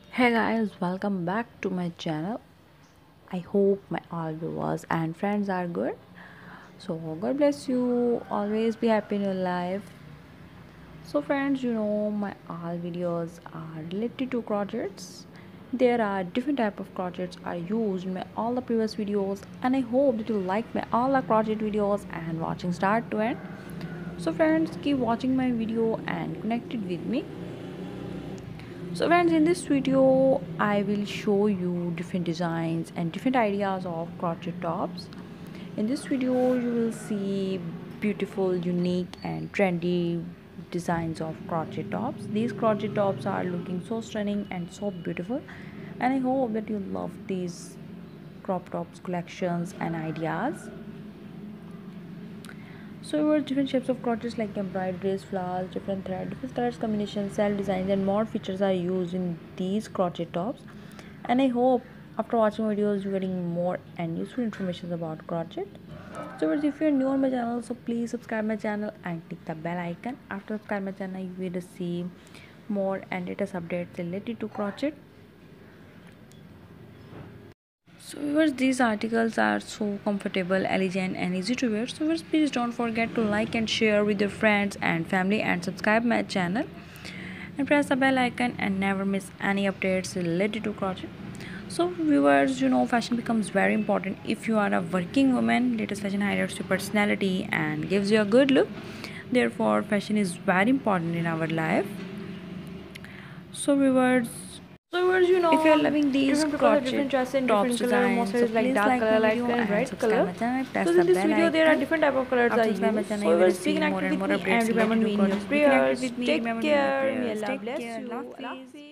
Hey guys, welcome back to my channel. I hope my all viewers and friends are good. So God bless you. Always be happy in your life. So friends, my all videos are related to crotchets. There are different type of crotchets are used in my all the previous videos, and I hope that you like my all the crochet videos and watching start to end. So friends, keep watching my video and connected with me. So friends, in this video I will show you different designs and different ideas of crochet tops. In this video you will see beautiful, unique and trendy designs of crochet tops. These crochet tops are looking so stunning and so beautiful, and I hope that you love these crop tops collections and ideas. So there were different shapes of crochets like embroideries, flowers, different thread, different colors combinations, cell designs and more features are used in these crochet tops. And I hope after watching videos you're getting more and useful information about crochet. So if you're new on my channel, so please subscribe my channel and click the bell icon. After subscribe my channel you will receive more and latest updates related to crochet. So viewers, these articles are so comfortable, elegant and easy to wear. So viewers, please don't forget to like and share with your friends and family and subscribe my channel and press the bell icon and never miss any updates related to crochet. So viewers, fashion becomes very important if you are a working woman. Latest fashion highlights your personality and gives you a good look. Therefore fashion is very important in our life. So viewers, if you are loving these different people have crochet different choices in tops different color. Most designs, so is like please dark like color, my light video color, and and bright subscribe color. my channel. Press So the in this bell video, there are icon. different type of colors After I subscribe my use. channel, So you you will will stay receive more connected and with more me updates and remember related to me in your crochet. Be connected prayers. with me. Take Remember me in your care. May prayers. Allah Take bless care. Love, you. Allah peace. Hafiz.